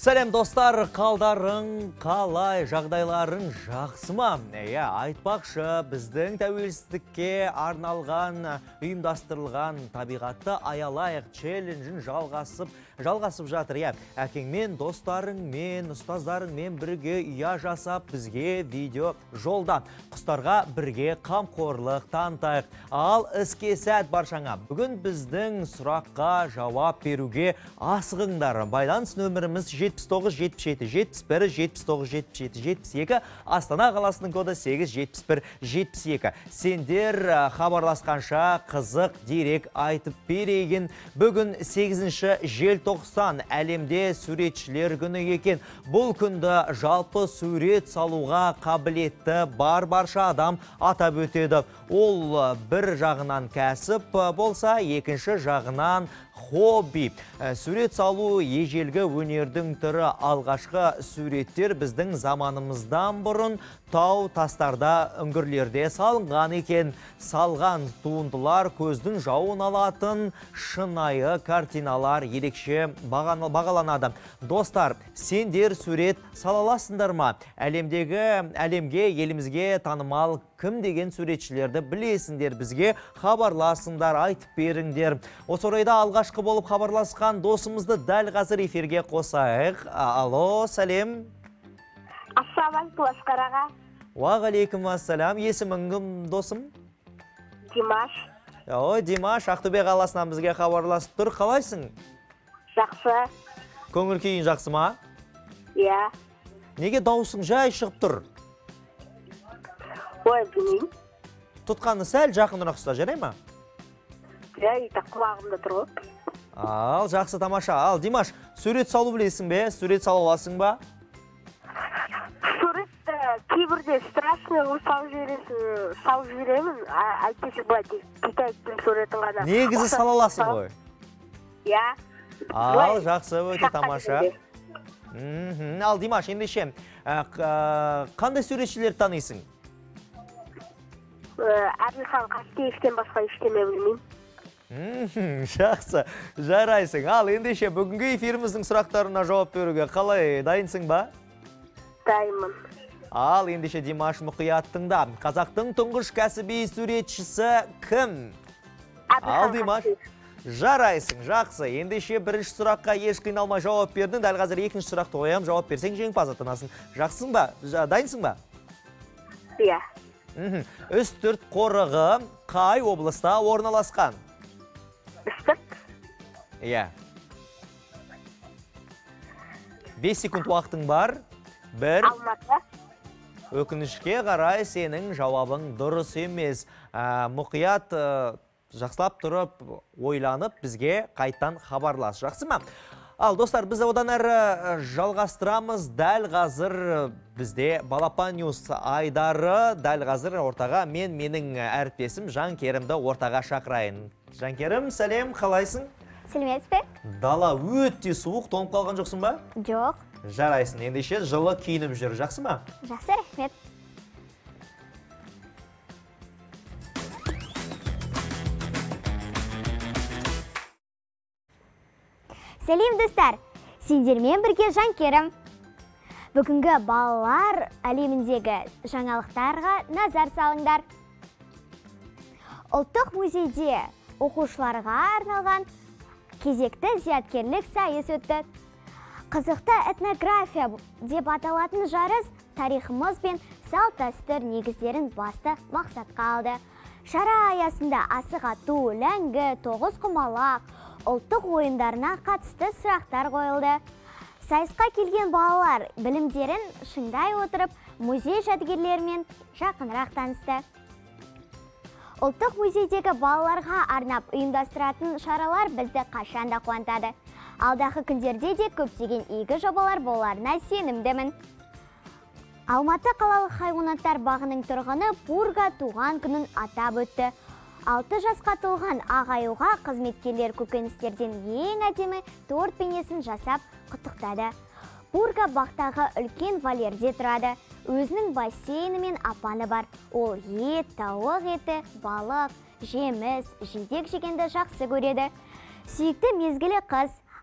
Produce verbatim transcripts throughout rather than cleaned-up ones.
Сәлем достар, қалдарың, қалай, жағдайларың жақсы ма? Иә, айтпақшы, біздің тәуелсіздікке арналған, ұйымдастырылған табиғатты аялайық челленджін жалғасып, жалғасып жатыр. Иә, әкеңмен, достарыңмен, ұстаздарыңмен бірге ұя жасап, бізге видео жолда. Құстарға бірге қамқорлық танытайық. Ал іске сәт баршаңа. Бүгін біздің сұраққа жауап беруге асығыңдар. Байланыс нөміріміз жетпіс тоғыз жетпіс жеті жетпіс бір жетпіс тоғыз жетпіс жеті жетпіс екі, Астана қаласының коды сегіз жетпіс бір жетпіс екі. Сендер хабарласқанша қызық дерек айтып берейін. Бүгін сегізінші желтоқсан әлемде суретшілер күні екен. Бұл күнді жалпы сурет салуға қабілетті бар барша адам атап өтеді. Ол бір жағынан кәсіп болса, екінші жағынан хобби. Сурет салу ежелгі өнердің түрі. Алғашқы суреттер біздің заманымыздан бұрын тау тастарда үңгірлерде салынған екен. Салған туындылар көздің жауын алатын шынайы картиналар ерекше бағаланады. Достар, сендер сурет салаласыңдар ма? Әлемдегі, әлемге, елімізге танымал кім деген суретшілерді білесіңдер, бізге хабарласыңдар, айтып беріңдер. Осы орайда алғашқы болып хабарласқан досымызды дәл қазір эфирге қосайық. Алло, сәлем. Ассаламалейкум, Асқар аға. Уағалейкум ассалам. Есімің кім, досым? Димаш. Ой, Димаш, Ақтөбе қаласынан бізге хабарласып тұр. Қалайсың? Жақсы. Көңіл күйің жақсы ма? Иә. Неге даусың жай шығып тұр? Ой, білмеймін. Тұтқаны сәл жақынырақ ұста, жарай ма? Жай, құлағымда тұр ғой. Ал, жақсы, тамаша. Ал, Димаш, сурет салу білесің бе? Сурет салу аласың ба? Суретті кейбірде страшный салып жібересің, салып жіберемін. Әйтпесе былай кетайтын суретін ғана. Негізі сала аласың ғой? Иә. Ал, жақсы, өте тамаша. Ал, Димаш, ендеше, қандай суретшілерді танисың? Әбілхан Қастеевтен басқа ештеме білмеймін. Жақсы, жарайсың. Ал, ендеше, бүгінгі эфиріміздің сұрақтарына жауап беруге қалай, дайынсың ба? Дайынмын. Ал, ендеше, Димаш, мұқияттың да. Қазақтың тұңғыш кәсіби суретшісі кім? Ал, Димаш, жарайсың, жақсы. Ендеше, бірінші сұраққа еш қиналмай жауап бердің. Дәл қазір екінші сұрақты қоям, жауап берсең жеңімпаз атанасың. Жақсың ба? Дайынсың ба? Иә. Үстірт қорығы қай облыста орналасқан? Үстірт? Иә. бес секунд уақытың бар. Бір. Алматы. Өкінішке қарай сенің жауабың дұрыс емес. Мұқият жақсылап тұрып, ойланып, бізге қайттан хабарлас. Жақсы ма? Ал, достар, біз одан әрі жалғастырамыз. Дәл қазір бізде Балапан Ньюс айдары. Дәл қазір ортаға мен менің әріптесім Жанкерімді ортаға шақырайын. Жанкерім, сәлем, қалайсың? Сәлеметсіз бе? Дала өте суық, тоңып қалған жоқсың ба? Жоқ. Жарайсың, ендеше жылы киініп жүр. Жақсы ма? Жақсы, рахмет. Сәлем, достар! Сендермен бірге Жанкерім. Бүгінгі балалар әлеміндегі жаңалықтарға назар салыңдар. Ұлттық музейде оқушыларға арналған кезекті зияткерлік сайыс өтті. Қызықты этнография деп аталатын жарыс тарихымыз бен салт-дәстүр негіздерін басты мақсатқа алды. Шара аясында асық ату, ләңгі, тоғыз құмалақ, ұлттық ойындарына қатысты сұрақтар қойылды. Сайысқа келген балалар білімдерін шыңдай отырып, музей жәдігерлерімен жақынырақ танысты. Ұлттық музейдегі балаларға арнап ұйымдастыратын шаралар бізді қашанда қуантады. Алдағы күндерде де көптеген игі жобалар боларына сенімдімін. Алматы қалалық хайуанаттар бағының тұрғыны Пурга туған күнін атап өтті. алты жасқа толған ағаюға қызметкерлер көкөністерден ең әдемі торт бейнесін жасап құттықтады. Пурга бақтағы үлкен вольерде тұрады. Өзінің бассейні мен апаны бар. Ол ет, тауық еті, балық, жеміс, жидек жегенді жақсы көреді. Сүйікті мезгілі қыс.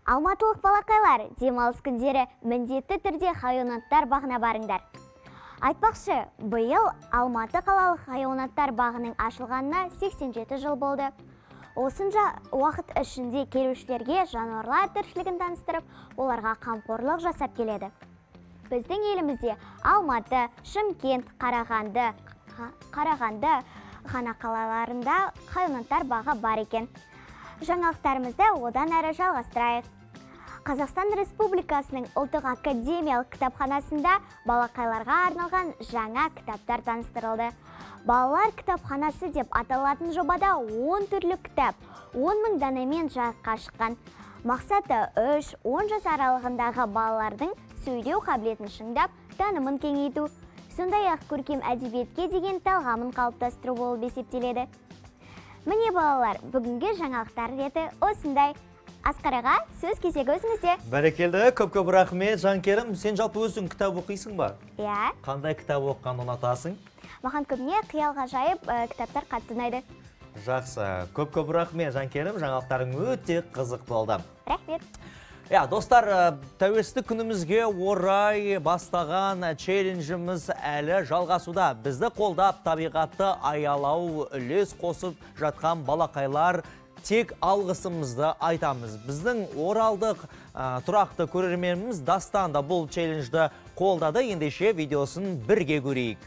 Алматылық балақайлар, демалыс күндері міндетті түрде хайуанаттар бағына барыңдар. Айтпақшы, биыл Алматы қалалық хайуанаттар бағының ашылғанына сексен жеті жыл болды. Осынша уақыт ішінде келушілерге жануарлар тіршілігін таныстырып, оларға қамқорлық жасап келеді. Біздің елімізде Алматы, Шымкент, Қарағанды, Қарағанды ғана қалаларында хайуанаттар бағы бар екен. Жаңалықтарымызды одан әрі жалғастырайық. Қазақстан Республикасының ұлттық академиялық кітапханасында балақайларға арналған жаңа кітаптар таныстырылды. Балалар кітапханасы деп аталатын жобада он түрлі кітап, он мың данамен жарыққа шыққан. Мақсаты үш он жас аралығындағы балалардың сөйлеу қабілетін шыңдап, танымын кеңейту, сондай-ақ көркем әдебиетке деген талғамын қалыптастыру болып есептеледі. Міне балалар, бүгінгі жаңалықтар реті осындай. Асқараға сөз кезегі өзіңізде. Бәрекелді, көп-көп рахмет. Жанкерім, сен жалпы өзің кітап оқисың ба? Иә. Қандай кітап оққанды ұнатасың? Маған көбіне қиял ғажайып кітаптар қатты ұнайды. Жақсы, көп-көп рахмет, Жанкерім. Жаңалықтарың өте қызық болды. Рахмет. Я, достар, тәуелсіздік күнімізге орай бастаған челленджіміз әлі жалғасуда. Бізді қолдап табиғатты аялау үлес қосып жатқан балақайлар тек алғысымызды айтамыз. Біздің оралдық тұрақты көрерменіміз Дастан да бұл челленджді қолдады. Ендеше видеосын бірге көрейік.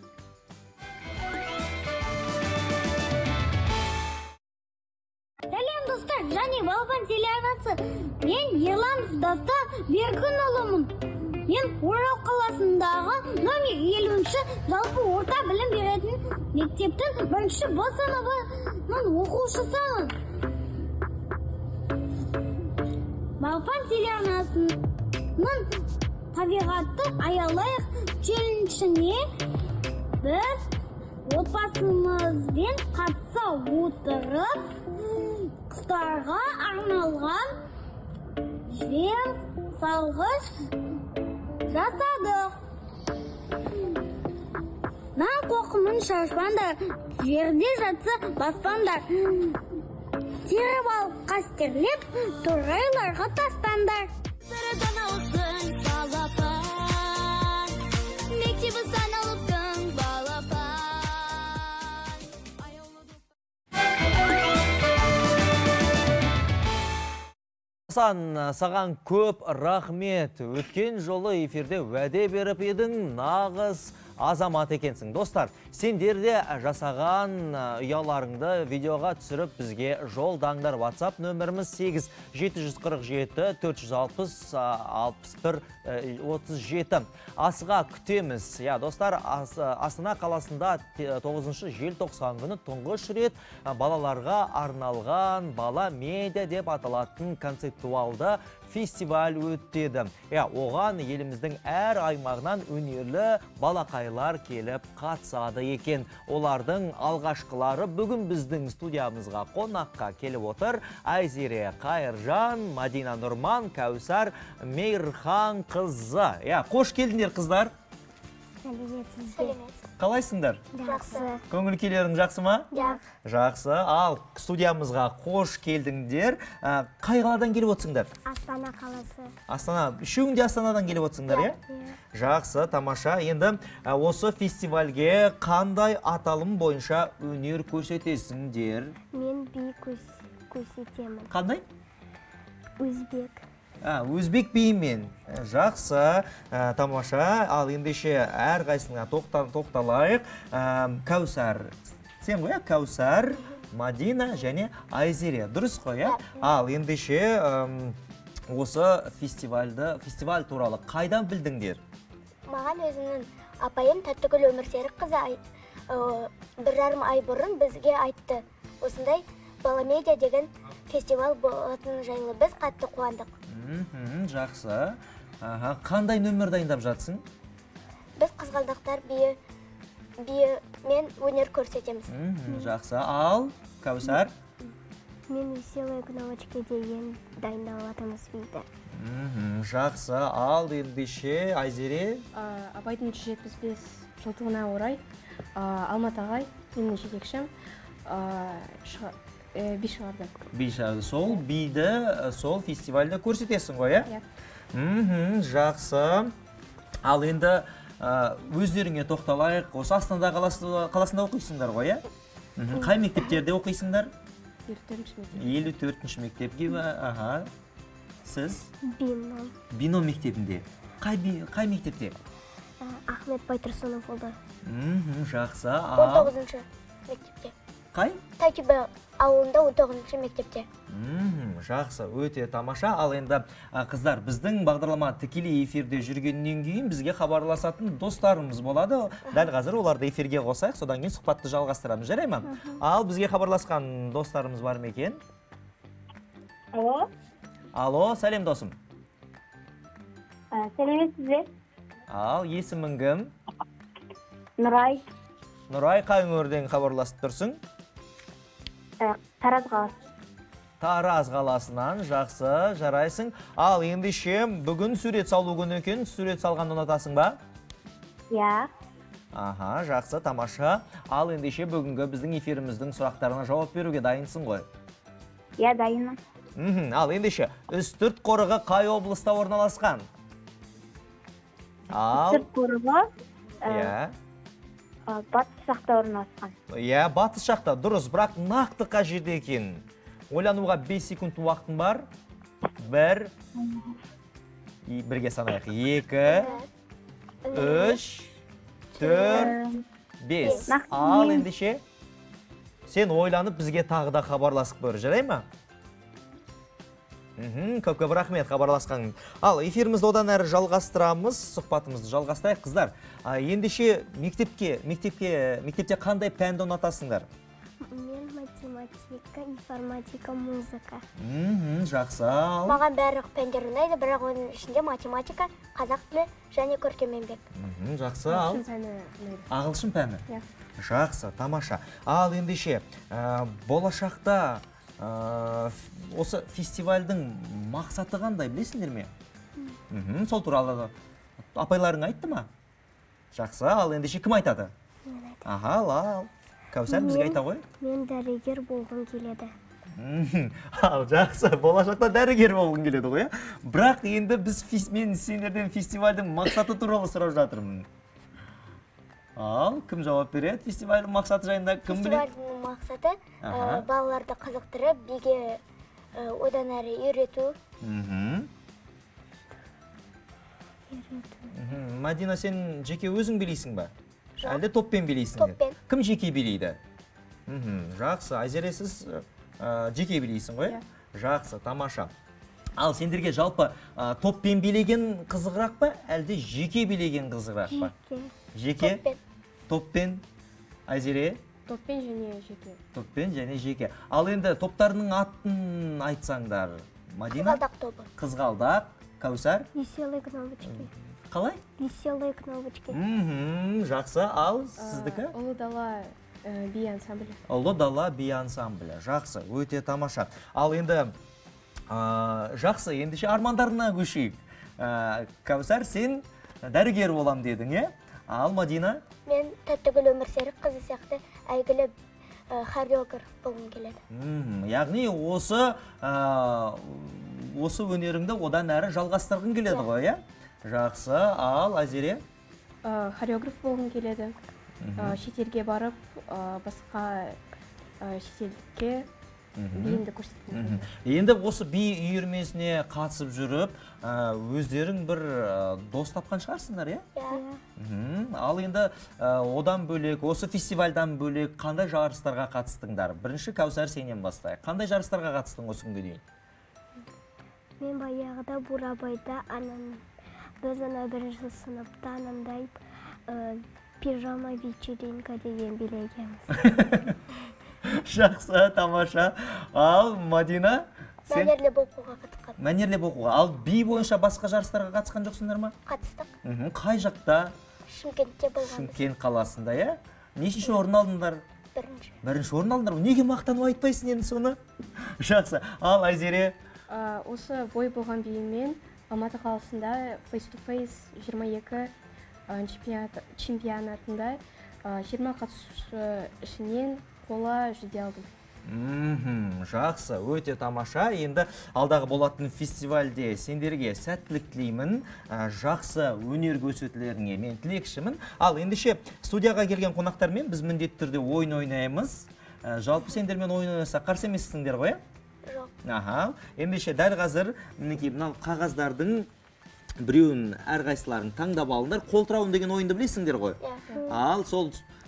Сәлем достар, және балапан телеарнасы. Мен Ерланов Дастан Беркін ұлымын. Мен Орал қаласындағы номер елуінші жалпы орта білім беретін мектептің бірінші Б сыныбының оқушысымын. Балапан телеарнасының табиғатты аялайық челленджіне біз отбасымызбен қатыса отырып, құстарға арналған жем салғыш жасадық. Нан қоқымын шашпаңдар, жерде жатса баспаңдар. Теріп ал қастерлеп, торайларға тастаңдар. Мектебі саналықтың балапан. Саған көп рахмет. Өткен жолы эфирде уәде беріп едің, нағыз азамат екенсің. Достар, сендерде жасаған ұяларыңды видеоға түсіріп бізге жолдаңдар. WhatsApp нөміріміз сегіз жеті жүз қырық жеті төрт жүз алпыс алпыс бір отыз жеті. Асыға күтеміз. Я, достар, Астана қаласында тоғызыншы желтоқсан күні тұңғыш рет балаларға арналған бала медиа деп аталатын концептуалды фестиваль өтеді. Я, оған еліміздің әр аймағынан өнерлі балақайлар келіп қатысады екен. Олардың алғашқылары бүгін біздің студиямызға қонаққа келіп отыр. Айзере Қайыржан, Мадина Нұрман, Кәусар Мейірхан қызы. Я, қош келдіңдер, қыздар. Сәлеметсіздер. Қалайсыңдар? Жақсы. Көңіл күйлерің жақсы ма? Жақсы. Жақсы. Ал студиямызға қош келдіңдер. Қай қаладан келіп отырсыңдар? Астана қаласы. Астана. Үшеуің де Астанадан келіп отырсыңдар, е? Жақсы, тамаша. Енді осы фестивальге қандай аталым бойынша өнер көрсетесіңдер? Мен би көрсетемін. Қандай? Өзбек. Өзбек биімен. Жақсы, тамаша. Ал ендеше әр қайсыңа тоқталайық. Кәусар. Сен ғой, Кәусар, Мадина және Айзере. Дұрыс қой, е? Ал ендеше осы фестивальді, фестиваль туралы қайдан білдіңдер? Маған өзімнің апайым Тәттігүл Өмірсерік қызы бір жарым ай бұрын бізге айтты. Осындай баламедиа деген фестиваль болатыны жайлы біз қатты қуандық. Жақсы. Қандай нөмір дайындап жатсың? Біз қызғалдақтар биі мен өнер көрсетеміз. Жақсы. Ал, Кәусар? Мен веселая кнопочка деген дайындап атамыз бейді. Жақсы. Ал, ендеше Айзере? Абайдың жүз жетпіс бес жылдығына орай Алмат ағай, менің жетекшім, би шығарды. Би шығарды. Сол биді сол фестивальда көрсетесің ғой, Иә. Мхм, жақсы. Ал енді өздеріңе тоқталайық. Осы Астана қаласында оқисыңдар ғой, иә? Қай мектептерде оқисыңдар? елу төртінші мектеп. елу төртінші мектепке, аха. Сіз? Бино. Бино мектебінде. Қай мектепте? Ахмет Байтұрсынов болды. Мхм, жақсы. он тоғызыншы мектепте. Қай? Тәкібі ауылында он тоғызыншы мектепте. Мхм, жақсы, өте тамаша. Ал енді қыздар, біздің бағдарлама тікелей эфирде жүргеннен кейін бізге хабарласатын достарымыз болады. Дәл қазір оларды эфирге қосайық, содан кейін сұхбатты жалғастырамыз, жарай ма? Ал бізге хабарласқан достарымыз бар ма екен? Алло. Алло, сәлем досым. Сәлеметсіз бе? Ал, есімің кім? Нұрай. Нұрай, қай өңірден хабарласып тұрсың? Тараз қаласы. Тараз қаласынан, жақсы, жарайсың. Ал, ендеше бүгін сурет салу күні екен, сурет салғанды ұнатасың ба? Иә. Аха, жақсы, тамаша. Ал, ендеше бүгінгі біздің эфиріміздің сұрақтарына жауап беруге дайынсың ғой? Иә, дайынмын. Мхм, ал, ендеше Үстірт қорығы қай облыста орналасқан? Ал, Үстірт қорығы иә. батыс жақта орналасқан. Иә, батыс жақта, дұрыс, бірақ нақты қай жерде екен? Ойлануға бес секунд уақытың бар. Бір, бірге санайық. Екі, үш, төрт, бес. Ал, ендеше, сен ойланып бізге тағы да хабарласып бөр, жарай ма? Көп-көп рахмет хабарласқан. Ал, эфирімізді одан әрі жалғастырамыз, сұхбатымызды жалғастырайық. Қыздар, ендеше мектепке, мектепке, мектепте қандай пәнді ұнатасыңдар? Мен математика, информатика, музыка. Жақсы. Ал. Маған барлық пәндер ұнайды, бірақ оның ішінде математика, қазақ тілі және көркемеңбек. Жақсы. Ал. Ағылшын пәні? Жақсы, тамаша. Ал, ендеше, болашақта осы фестивальдің мақсаты қандай, білесіңдер ме? Сол туралы апайларың айтты ма? Жақсы, ал ендеше кім айтады? Мен айтады. Аха, ал. Кәусар бізге айта ғой? Мен дәрігер болғым келеді. Ал, жақсы, болашақта дәрігер болғым келеді ғой? Бірақ енді біз мен сендерден фестивальдің мақсаты туралы сұрап жатырмын. Ал, кім жауап береді? Фестивальдің мақсаты жайында кім біледі? Фестивальдің мақсаты балаларды қызықтырып, биге одан әрі үйрету. Мадина, сен жеке өзің билейсің ба? Әлде топпен билейсің? Топпен. Кім жеке билейді? Жақсы, Айзере, сіз жеке билейсің ғой? Жақсы, тамаша. Ал, сендерге жалпы топпен билеген қызығырақ па, әлде жеке билеген қызығырақ па? Жеке? Топпен. Топпен? Айзере? Топпен және жеке. Топпен және жеке. Ал енді топтарының атын айтсаңдар, Мадина? Қызғалдақ тобы. Қызғалдақ, Кәусар? Веселые кнопочки. Қалай? Веселые кнопочки. Жақсы, ал сіздікі? Ұлы дала би ансамблі. Ұлы дала би ансамблі. Жақсы, өте тамаша. Ал енді жақсы, ендеше армандарына көшейік. Кәусар, сен дәрігер болам дедің, е? Ал Мадина? Мен Тәттігүл Өмірсерік қызы сияқты әйгілі хореограф болғым келеді. Яғни осы осы өнеріңді одан әрі жалғастырғың келеді ғой, е? Жақсы, ал Айзере? Хореограф болғым келеді. Шетелге барып, басқа шетелдікке биімді көрсеткім. Енді осы би үйірмесіне қатысып жүріп, өздерің бір дос тапқан шығарсыңдар, е? Ал енді одан бөлек, осы фестивальдан бөлек қандай жарыстарға қатыстыңдар? Бірінші Кәусар, сенен бастайық. Қандай жарыстарға қатыстың осы күнге дейін? Мен баяғыда Бурабайда біз ана бірінші сыныпта анандай пижама вечеринка деген билегенбіз. Жақсы, тамаша. Ал Мадина? Мәнерлеп оқуға қатысқан. Мәнерлеп оқуға. Ал би бойынша басқа жарыстарға қатысқан жоқсыңдар ма? Қатыстық. Қай жақта? Шымкентте болғанбыз. Шымкент қаласында, е? Нешінші орын алдыңдар? Бірінші. Бірінші орын алдыңдар. Неге мақтанып айтпайсың енді соны? Жақсы. Ал Айзере? Осы бой болған биіммен Алматы қаласында Face to Face жиырма екі чемпионатында жиырма қатысушы ішінен қола жүлде алдым. Жақсы, өте тамаша. Енді алдағы болатын фестивальде сендерге сәттілік тілеймін. Жақсы өнер көрсетулеріңе мен тілекшімін. Ал ендеше студияға келген қонақтармен біз міндетті түрде ойын ойнаймыз. Жалпы сендермен ойын ойнаса қарсы емессіңдер ғой? Жоқ. Аха. Ендеше дәл қазір мінекей мынау қағаздардың біреуін әрқайсыларын таңдап алыңдар. Қолтырауын деген ойынды білесіңдер ғой? Ал сол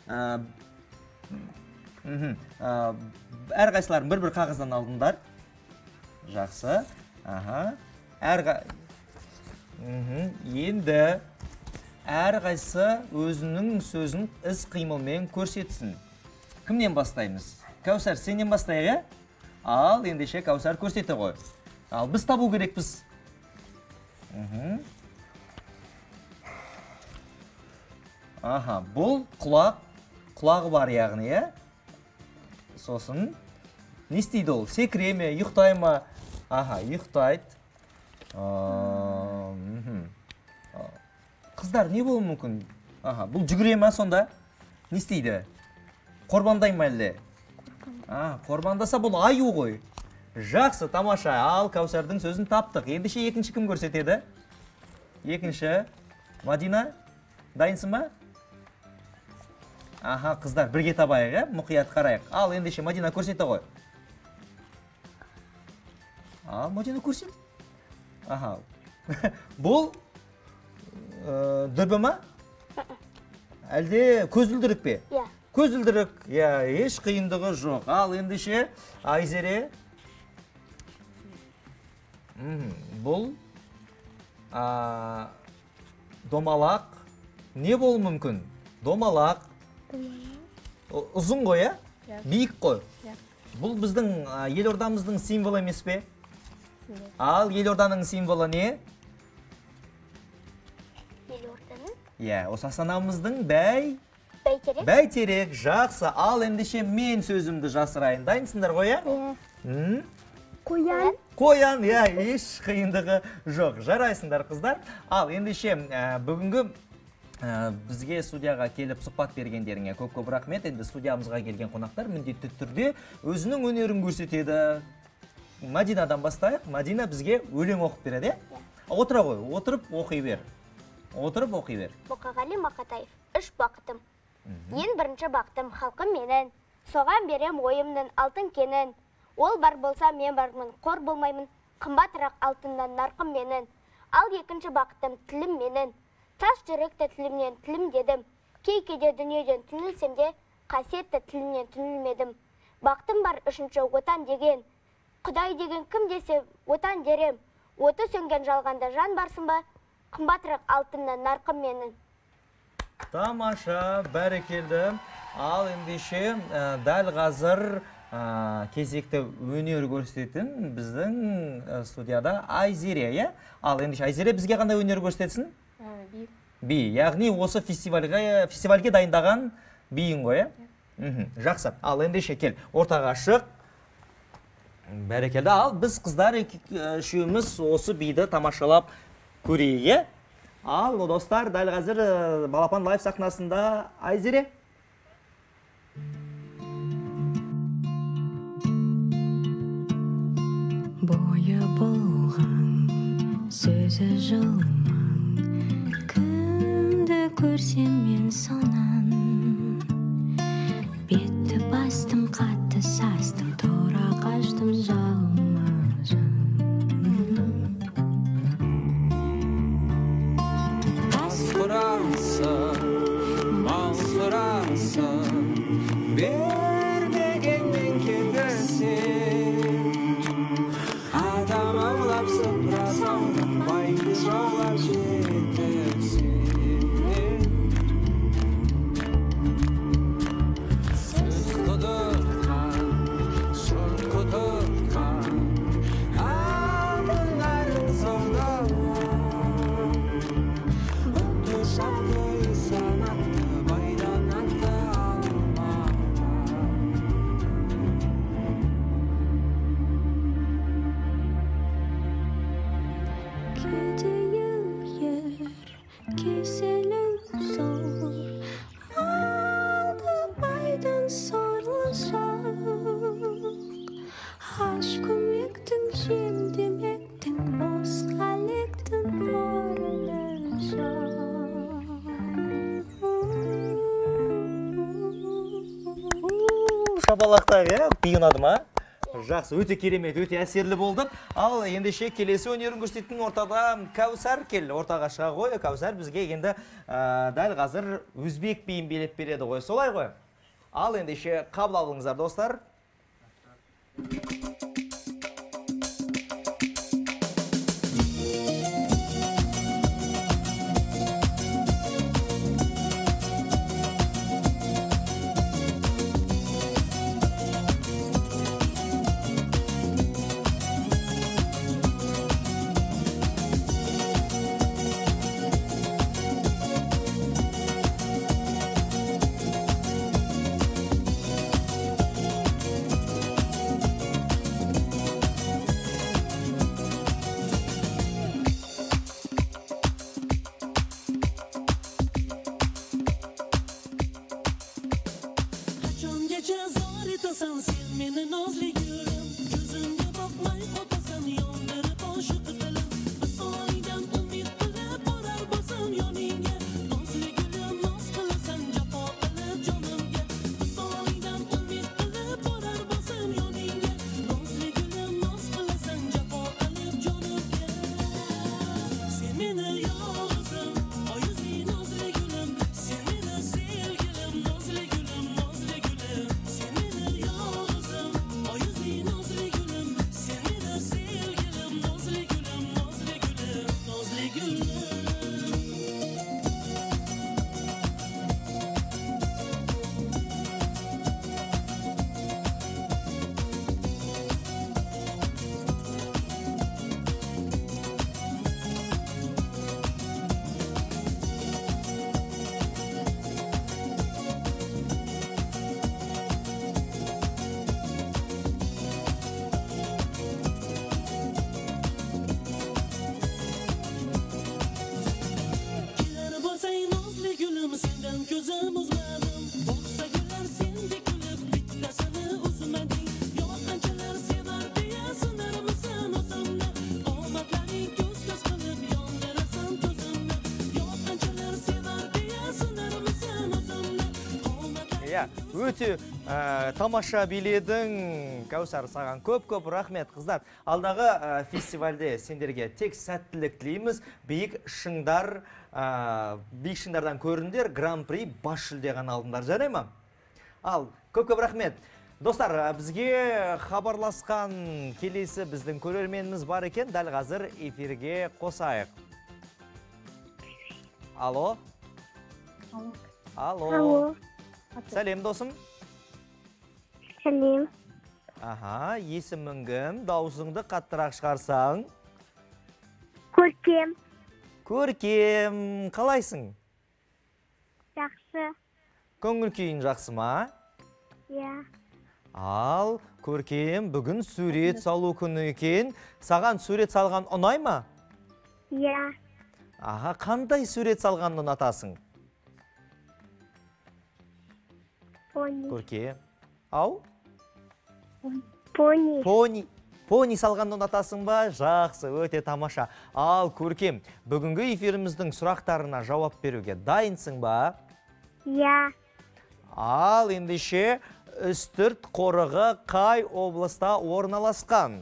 әрқайсыларын бір-бір қағаздан алдыңдар. Жақсы. Енді әрқайсы өзінің сөзін іс қимылмен көрсетсін. Кімнен бастаймыз? Кәусар, сенен бастайық, ә? Ал, ендеше Кәусар көрсеті ғой. Ал, біз табу керекпіз. Аха, бұл құлақ, құлағы бар яғни, ә? Сосын, не істейді ол? Секіре ме, ұйықтай ма? Аха, ұйықтайды. Қыздар, не болу мүмкін? Аха, бұл жүгіре ма сонда? Не істейді? Қорбандай ма әлде? Қорбандаса бұл аю ғой. Жақсы, тамаша. Ал, Кәусардың сөзін таптық. Ендеше екінші кім көрсетеді? Екінші. Мадина, дайынсың ба? Аха, қыздар, бірге табайық, мұқият қарайық. Ал, ендеше Мадина көрсеті ғой. Ал, Мадина көрсет. Аха. Бұл дүрбі ма? Әлде көзілдірік пе? Иә. Көзілдірік, еш қиындығы жоқ. Ал, ендеше Айзере. Бұл домалақ. Не болу мүмкін? Домалақ. Ұзын ғой, ә? Биік қой. Бұл біздің елордамыздың символы емес пе? Ал, елорданың символы не? Елорданың? Иә, осы астанамыздың бәй? Бәйтерек. Бәйтерек, жақсы. Ал, ендеше мен сөзімді жасырайын. Дайынсыңдар ғой, ә? Қоян. Қоян, иә, еш қиындығы жоқ. Жарайсыңдар, қыздар. Ал, ендеше бүгінгі бізге студияға келіп сұхбат бергендеріңе көп-көп рахмет. Енді студиямызға келген қонақтар міндетті түрде өзінің өнерін көрсетеді. Мадинадан бастайық. Мадина бізге өлең оқып береді. Отыра ғой, отырып оқи бер. Отырып оқи бер. Мұқағали Мақатаев. Үш бақытым. Ең бірінші бақытым халқым менің. Соған берем ойымның алтын кенін. Ол бар болса мен бармын, қор болмаймын. Қымбатырақ алтыннан нарқым менің. Ал екінші бақытым тілім менің. Тас жүректі тілімнен тілім дедім. Кей-кейде дүниеден түнілсем де, қасиетті тілімнен түнілмедім. Бақтым бар үшінші отан деген. Құдай деген кім десе отан дерем. Оты сөнген жалғанда жан барсын ба, қымбатырақ алтыннан нарқым менің. Тамаша, бәрекелді. Ал ендеше дәл қазір кезекті өнер көрсететін біздің студияда Айзере. Ал ендеше Айзере бізге қандай өнер көрсетсін? Би, яғни осы фестивальге дайындаған биін ғой, ә? Жақсы. Ал ендеше кел, ортаға шық. Бәрекелді. Ал біз қыздар үшеуміз осы биді тамашалап көрейік. Ал, достар, дәл қазір Балапан лайв сахнасында Айзере. Бойы болған сөзі жылман, кімді көрсем мен сонан. Бетті бастым, қатты састым, тұра қаштым жалма-жан. Аз сұрансың, мал сұрансың, бермегенмен кетірсің. Адам аулап сыпырасың, байды жаулап жетірсің. Сөз құдыртқан, жұрт құдыртқан, алтынların саудалап. Бұты шапты санатты, байдан атты алмаған. шапалақтайық, е? Би ұнады ма? Жақсы, өте керемет, өте әсерлі болды. Ал ендеше келесі өнерін көрсеттің ортада Кәусар кел, ортаға шыға ғой. Кәусар бізге енді дәл қазір өзбек биін билеп береді ғой. Солай ғой? Ал ендеше қабыл алыңыздар, достар. Өте тамаша биледің, Кәусар, саған көп-көп рахмет, қыздар. Алдағы фестивальде сендерге тек сәттілік тілейміз. Биік шыңдар, биік шыңдардан көріндер, гран-при бас жүлдеған алдыңдар, жарай ма? Ал, көп-көп рахмет. Достар, бізге хабарласқан келесі біздің көрерменіміз бар екен, дәл қазір эфирге қосайық. Алло? Алло? Алло. Сәлем, досым. Сәлем. Аха, есімің кім? Даусыңды қаттырақ шығарсаң? Көркем. Көркем, қалайсың? Жақсы. Көңіл күйің жақсы ма? Иә. Ал, Көркем, бүгін сурет салу күні екен. Саған сурет салған ұнай ма? Иә. Аха, қандай сурет салғанды ұнатасың? Пони. Көркем. Ау? Пони. Пони. Пони салғанды ұнатасың ба? Жақсы, өте тамаша. Ал, Көркем, бүгінгі эфиріміздің сұрақтарына жауап беруге дайынсың ба? Иә. Ал, ендеше Үстірт қорығы қай облыста орналасқан?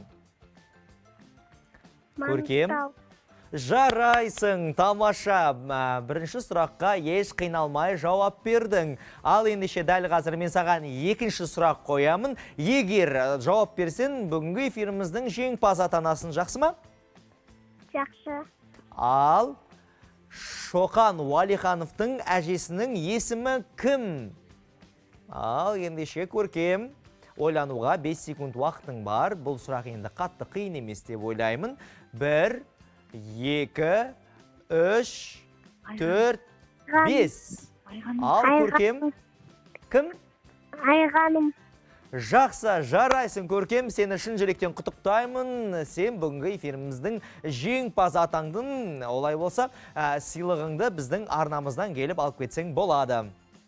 Көркем. Жарайсың, тамаша. Бірінші сұраққа еш қиналмай жауап бердің. Ал ендеше дәл қазір мен саған екінші сұрақ қоямын. Егер жауап берсең, бүгінгі эфиріміздің жеңімпаз атанасың, жақсы ма? Жақсы. Ал Шоқан Уалихановтың әжесінің есімі кім? Ал ендеше Көркем, ойлануға бес секунд уақытың бар. Бұл сұрақ енді қатты қиын емес деп ойлаймын. Бір, екі, үш, төрт, бес. Ал Көркем, кім? Айғаным. Жақсы, жарайсың Көркем, сені шын жүректен құттықтаймын. Сен бүгінгі эфиріміздің жеңімпаз атаңдың. Олай болса, сыйлығыңды біздің арнамыздан келіп алып кетсең болады.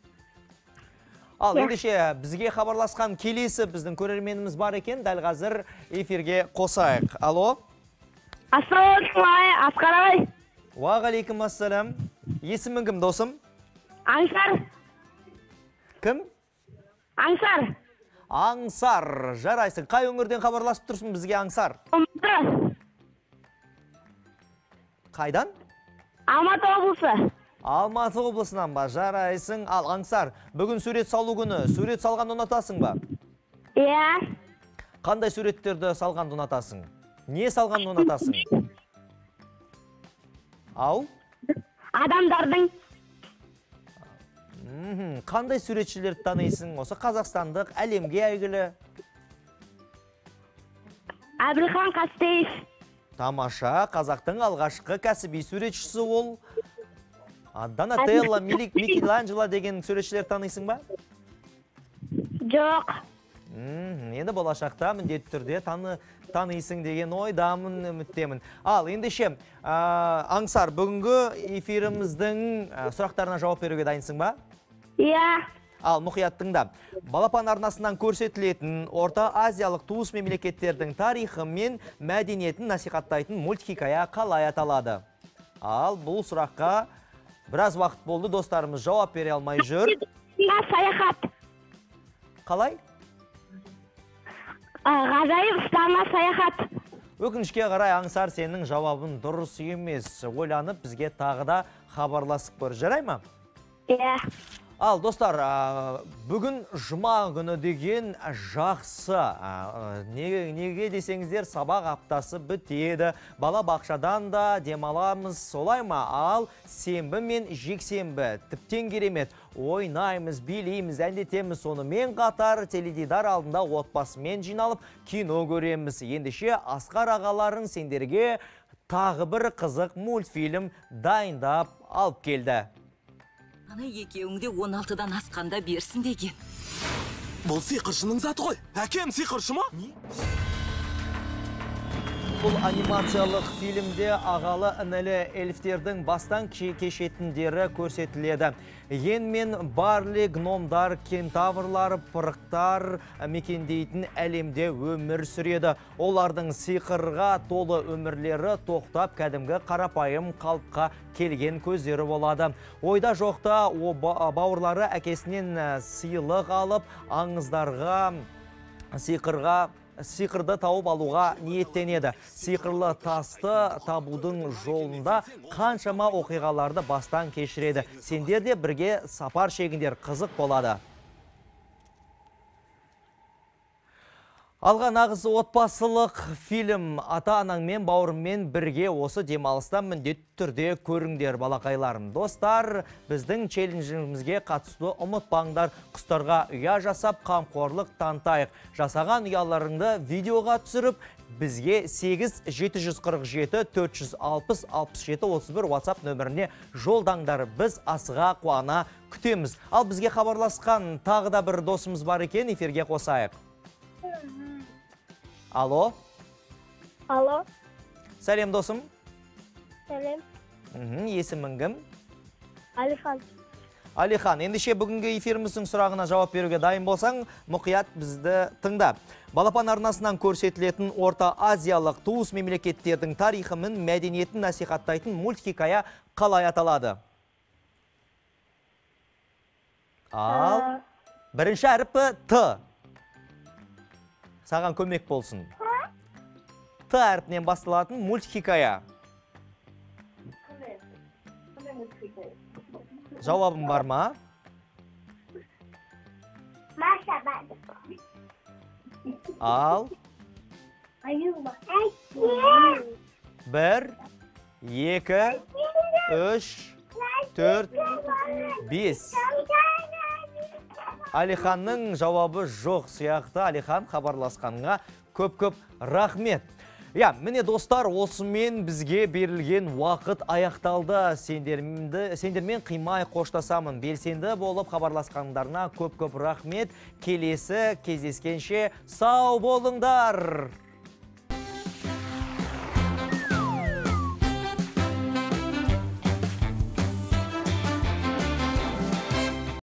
Ал ендеше бізге хабарласқан келесі біздің көрерменіміз бар екен. Дәл қазір эфирге қосайық. Алло? Ассалаумағалейкум, Асқарай. Уағалейкум ассалам. Есімің кім, досым? Аңсар. Кім? Аңсар. Аңсар. Жарайсың. Қай өңірден хабарласып тұрсың бізге, Аңсар? Қайдан? Алматы облысы. Алматы облысынан ба, жарайсың. Ал, Аңсар, бүгін сурет салу күні. Сурет салған ұнатасың ба? Иә. Қандай суреттерді салған ұнатасың? Не салған ұнатасың? Ау? Адамдардың. Мхм, қандай суретшілерді танисың? Осы қазақстандық, әлемге әйгілі? Әбілхан Қастеев. Тамаша, қазақтың алғашқы кәсіби суретшісі ол. Донателло, Микеланджело деген суретшілер танисың ба? Жоқ. Енді болашақта міндетті түрде танисың деген ойдамын, үміттемін. Ал, ендеше, Аңсар, бүгінгі эфиріміздің сұрақтарына жауап беруге дайынсың ба? Иә. Ал, мұқияттыңда, Балапан арнасынан көрсетілетін Орта Азиялық туыс мемлекеттердің тарихы мен мәдениетін насихаттайтын мультхикая қалай аталады? Ал, бұл сұраққа біраз уақыт болды, достарымыз жауап бере алмай жүр. Саяхат. Қалай? Ғажайып ұстама саяхат. Өкінішке қарай, Аңсар, сенің жауабын дұрыс емес. Ойланып, бізге тағы да хабарласып көр. Жарай ма? Иә. Ал, достар, бүгін жұма күні деген жақсы. Неге десеңіздер, сабақ аптасы бітеді. Бала бақшадан да демаламыз, солай ма? Ал, сенбі мен жексенбі тіптен керемет. Ойнаймыз, билейміз, әндетеміз, сонымен қатар теледидар алдында отбасымен жиналып кино көреміз. Ендеше Асқар ағаларың сендерге тағы бір қызық мультфильм дайындап алып келді. Ана екеуіңде он алтыдан асқанда берсін деген. Бұл сиқыршының заты ғой. Әкем сиқыршы ма? Бұл анимациялық фильмде ағалы інілі эльфтердің бастан кешетіндері көрсетіледі. Ен мен барлы гномдар, кентаврлар, пырықтар мекендейтін әлемде өмір сүреді. Олардың сиқырға толы өмірлері тоқтап, кәдімгі қарапайым қалыпқа келген көздері болады. Ойда жоқта бауырлары әкесінен сыйлық алып, аңыздарға, сиқырға сиқырды тауып алуға ниеттенеді. Сиқырлы тасты табудың жолында қаншама оқиғаларды бастан кешіреді. Сендер де бірге сапар шегіндер, қызық болады. Алға нағыз отбасылық фильм ата-анаңмен, бауырымен бірге осы демалыстан міндетті түрде көріңдер, балақайларым. Достар, біздің челленджімізге қатысты ұмытпаңдар. Құстарға ұя жасап, қамқорлық танытайық. Жасаған ұяларыңды видеоға түсіріп, бізге сегіз жеті жүз қырық жеті төрт жүз алпыс алпыс жеті отыз бір WhatsApp нөміріне жолдаңдар. Біз асыға қуана күтеміз. Ал бізге хабарласқан тағы да бір досымыз бар екен, эфирге қосайық. Алло. Алло. Сәлем, досым. Сәлем. Есімің кім? Алихан. Алихан, ендеше бүгінгі эфиріміздің сұрағына жауап беруге дайын болсаң, мұқият бізді тыңда. Балапан арнасынан көрсетілетін Орта Азиялық туыс мемлекеттердің тарихы мен мәдениетін насихаттайтын мультхикая қалай аталады? Ал, бірінші әріпі Т. Саған көмек болсын. Т әрпінен басталатын мультхикая. Жауабың бар ма? Ал. Бір, екі, үш, төрт, бес. Алиханның жауабы жоқ сияқты. Алихан хабарласқанға көп-көп рахмет. Я, міне достар, осымен бізге берілген уақыт аяқталды. Сендермен қимай қоштасамын. Белсенді болып хабарласқандарына көп-көп рахмет. Келесі кездескенше сау болыңдар.